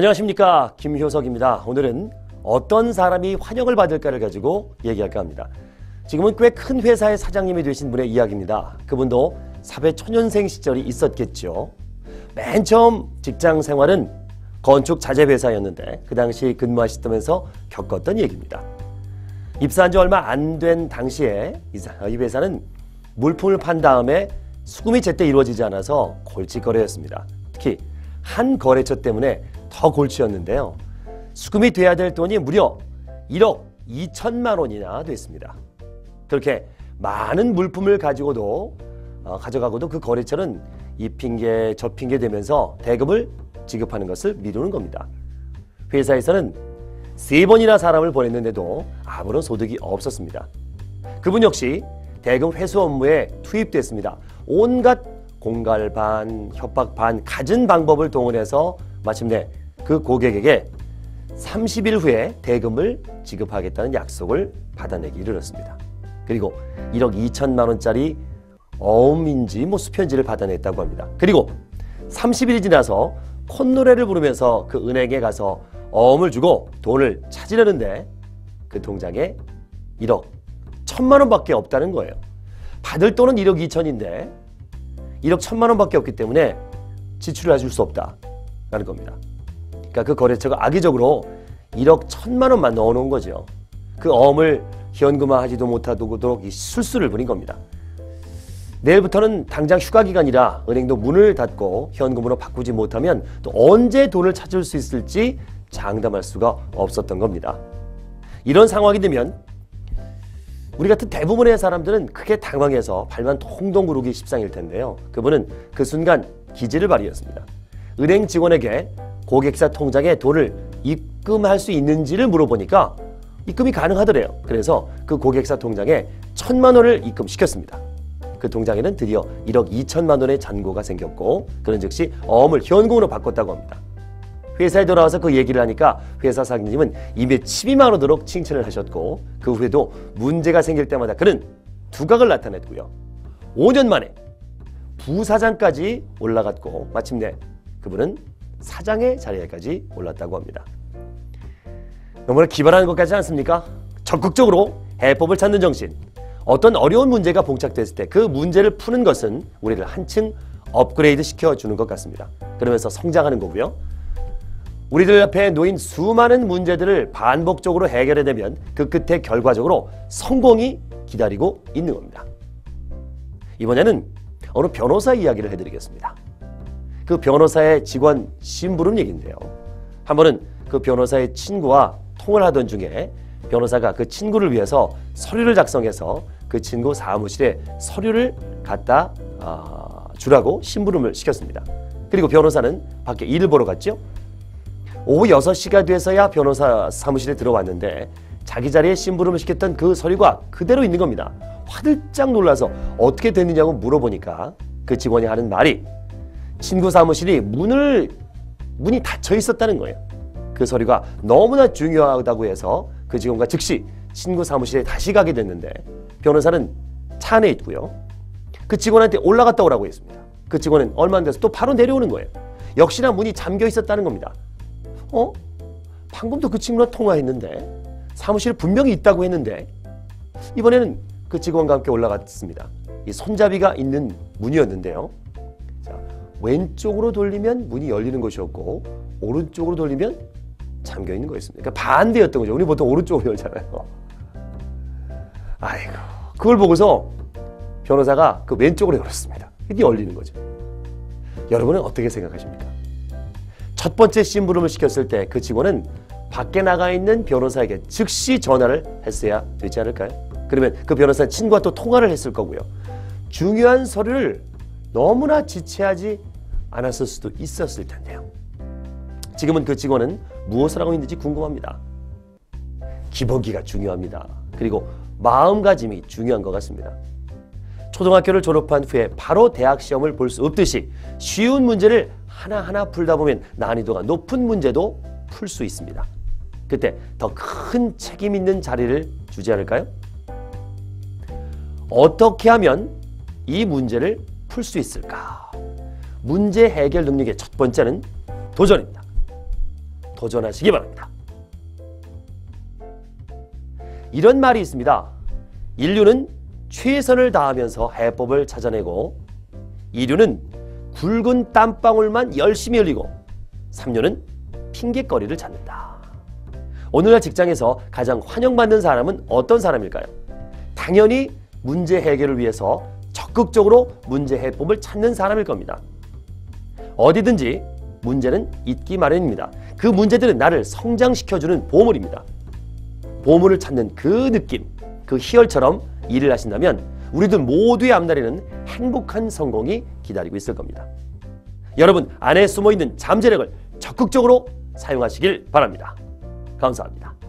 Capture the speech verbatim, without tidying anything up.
안녕하십니까, 김효석입니다. 오늘은 어떤 사람이 환영을 받을까를 가지고 얘기할까 합니다. 지금은 꽤 큰 회사의 사장님이 되신 분의 이야기입니다. 그분도 사회초년생 시절이 있었겠죠. 맨 처음 직장 생활은 건축 자재 회사였는데 그 당시 근무하시면서 겪었던 얘기입니다. 입사한 지 얼마 안 된 당시에 이 회사는 물품을 판 다음에 수금이 제때 이루어지지 않아서 골칫거래였습니다. 특히 한 거래처 때문에 더 골치였는데요. 수금이 돼야 될 돈이 무려 일억 이천만 원이나 됐습니다. 그렇게 많은 물품을 가지고도 어, 가져가고도 그 거래처는 이 핑계 저 핑계 대면서 대금을 지급하는 것을 미루는 겁니다. 회사에서는 세 번이나 사람을 보냈는데도 아무런 소득이 없었습니다. 그분 역시 대금 회수 업무에 투입됐습니다. 온갖 공갈 반, 협박 반, 갖은 방법을 동원해서 마침내 그 고객에게 삼십 일 후에 대금을 지급하겠다는 약속을 받아내기 이르렀습니다. 그리고 일억 이천만 원짜리 어음인지 뭐 수편지를 받아냈다고 합니다. 그리고 삼십 일이 지나서 콧노래를 부르면서 그 은행에 가서 어음을 주고 돈을 찾으려는데 그 통장에 일억 천만 원밖에 없다는 거예요. 받을 돈은 일억 이천인데 일억 천만 원밖에 없기 때문에 지출을 해줄 수 없다라는 겁니다. 그러니까 그 거래처가 악의적으로 일억 천만 원만 넣어놓은 거죠. 그 어음을 현금화하지도 못하도록 이 술수를 부린 겁니다. 내일부터는 당장 휴가 기간이라 은행도 문을 닫고 현금으로 바꾸지 못하면 또 언제 돈을 찾을 수 있을지 장담할 수가 없었던 겁니다. 이런 상황이 되면 우리 같은 대부분의 사람들은 크게 당황해서 발만 동동 구르기 십상일 텐데요. 그분은 그 순간 기지를 발휘했습니다. 은행 직원에게 고객사 통장에 돈을 입금할 수 있는지를 물어보니까 입금이 가능하더래요. 그래서 그 고객사 통장에 천만 원을 입금시켰습니다. 그 통장에는 드디어 일억 이천만 원의 잔고가 생겼고 그런 즉시 어음을 현금으로 바꿨다고 합니다. 회사에 돌아와서 그 얘기를 하니까 회사 사장님은 입에 침이 마르도록 칭찬을 하셨고 그 후에도 문제가 생길 때마다 그는 두각을 나타냈고요. 오 년 만에 부사장까지 올라갔고 마침내 그분은 사장의 자리에까지 올랐다고 합니다. 너무나 기발한 것 같지 않습니까? 적극적으로 해법을 찾는 정신. 어떤 어려운 문제가 봉착됐을 때 그 문제를 푸는 것은 우리를 한층 업그레이드 시켜주는 것 같습니다. 그러면서 성장하는 거고요. 우리들 앞에 놓인 수많은 문제들을 반복적으로 해결해내면 그 끝에 결과적으로 성공이 기다리고 있는 겁니다. 이번에는 어느 변호사 이야기를 해드리겠습니다. 그 변호사의 직원 심부름 얘기인데요. 한 번은 그 변호사의 친구와 통화를 하던 중에 변호사가 그 친구를 위해서 서류를 작성해서 그 친구 사무실에 서류를 갖다 어, 주라고 심부름을 시켰습니다. 그리고 변호사는 밖에 일을 보러 갔죠. 오후 여섯 시가 돼서야 변호사 사무실에 들어왔는데 자기 자리에 심부름을 시켰던 그 서류가 그대로 있는 겁니다. 화들짝 놀라서 어떻게 됐느냐고 물어보니까 그 직원이 하는 말이 친구 사무실이 문을 문이 닫혀 있었다는 거예요. 그 서류가 너무나 중요하다고 해서 그 직원과 즉시 친구 사무실에 다시 가게 됐는데 변호사는 차 안에 있고요. 그 직원한테 올라갔다 오라고 했습니다. 그 직원은 얼마 안 돼서 또 바로 내려오는 거예요. 역시나 문이 잠겨 있었다는 겁니다. 어? 방금도 그 친구랑 통화했는데 사무실에 분명히 있다고 했는데 이번에는 그 직원과 함께 올라갔습니다. 이 손잡이가 있는 문이었는데요. 자, 왼쪽으로 돌리면 문이 열리는 것이었고 오른쪽으로 돌리면 잠겨 있는 거였습니다. 그러니까 반대였던 거죠. 우리 보통 오른쪽으로 열잖아요. 아이고, 그걸 보고서 변호사가 그 왼쪽으로 열었습니다. 이게 열리는 거죠. 여러분은 어떻게 생각하십니까? 첫 번째 심부름을 시켰을 때 그 직원은 밖에 나가 있는 변호사에게 즉시 전화를 했어야 되지 않을까요? 그러면 그 변호사는 친구와 또 통화를 했을 거고요. 중요한 서류를 너무나 지체하지 않았을 수도 있었을 텐데요. 지금은 그 직원은 무엇을 하고 있는지 궁금합니다. 기본기가 중요합니다. 그리고 마음가짐이 중요한 것 같습니다. 초등학교를 졸업한 후에 바로 대학 시험을 볼 수 없듯이 쉬운 문제를 하나하나 풀다 보면 난이도가 높은 문제도 풀 수 있습니다. 그때 더 큰 책임 있는 자리를 주지 않을까요? 어떻게 하면 이 문제를 풀 수 있을까? 문제 해결 능력의 첫 번째는 도전입니다. 도전하시기 바랍니다. 이런 말이 있습니다. 인류는 최선을 다하면서 해법을 찾아내고 이류는 굵은 땀방울만 열심히 흘리고 삼류는 핑계거리를 찾는다. 오늘날 직장에서 가장 환영받는 사람은 어떤 사람일까요? 당연히 문제 해결을 위해서 적극적으로 문제 해법을 찾는 사람일 겁니다. 어디든지 문제는 있기 마련입니다. 그 문제들은 나를 성장시켜주는 보물입니다. 보물을 찾는 그 느낌, 그 희열처럼 일을 하신다면 우리들 모두의 앞날에는 행복한 성공이 기다리고 있을 겁니다. 여러분 안에 숨어있는 잠재력을 적극적으로 사용하시길 바랍니다. 감사합니다.